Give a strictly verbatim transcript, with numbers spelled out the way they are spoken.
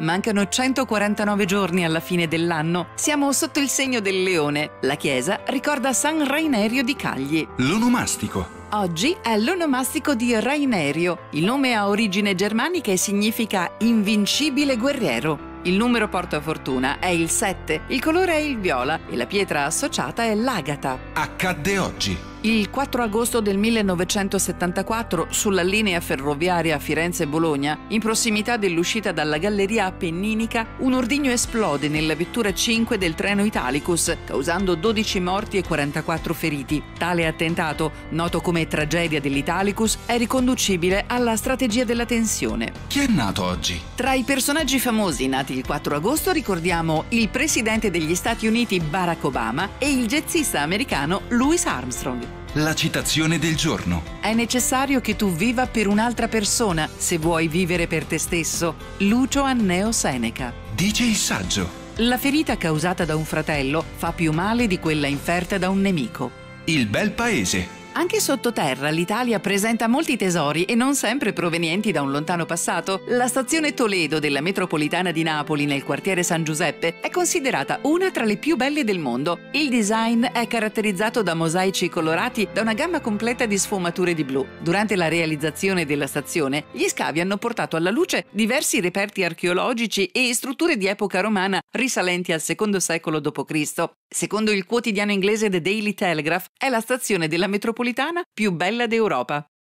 Mancano centoquarantanove giorni alla fine dell'anno. Siamo sotto il segno del leone. La chiesa ricorda San Rainerio di Cagli. L'onomastico. Oggi è l'onomastico di Rainerio. Il nome ha origine germanica e significa invincibile guerriero. Il numero portafortuna è il sette, il colore è il viola e la pietra associata è l'agata. Accadde oggi. Il quattro agosto del millenovecentosettantaquattro, sulla linea ferroviaria Firenze-Bologna, in prossimità dell'uscita dalla galleria appenninica, un ordigno esplode nella vettura cinque del treno Italicus, causando dodici morti e quarantaquattro feriti. Tale attentato, noto come tragedia dell'Italicus, è riconducibile alla strategia della tensione. Chi è nato oggi? Tra i personaggi famosi nati il quattro agosto ricordiamo il presidente degli Stati Uniti Barack Obama e il jazzista americano Louis Armstrong. La citazione del giorno. È necessario che tu viva per un'altra persona se vuoi vivere per te stesso. Lucio Anneo Seneca. Dice il saggio. La ferita causata da un fratello fa più male di quella inferta da un nemico. Il bel paese. Anche sottoterra l'Italia presenta molti tesori e non sempre provenienti da un lontano passato. La stazione Toledo della metropolitana di Napoli nel quartiere San Giuseppe è considerata una tra le più belle del mondo. Il design è caratterizzato da mosaici colorati da una gamma completa di sfumature di blu. Durante la realizzazione della stazione, gli scavi hanno portato alla luce diversi reperti archeologici e strutture di epoca romana risalenti al secondo secolo dopo Cristo. Secondo il quotidiano inglese The Daily Telegraph, è la stazione della metropolitana più bella d'Europa.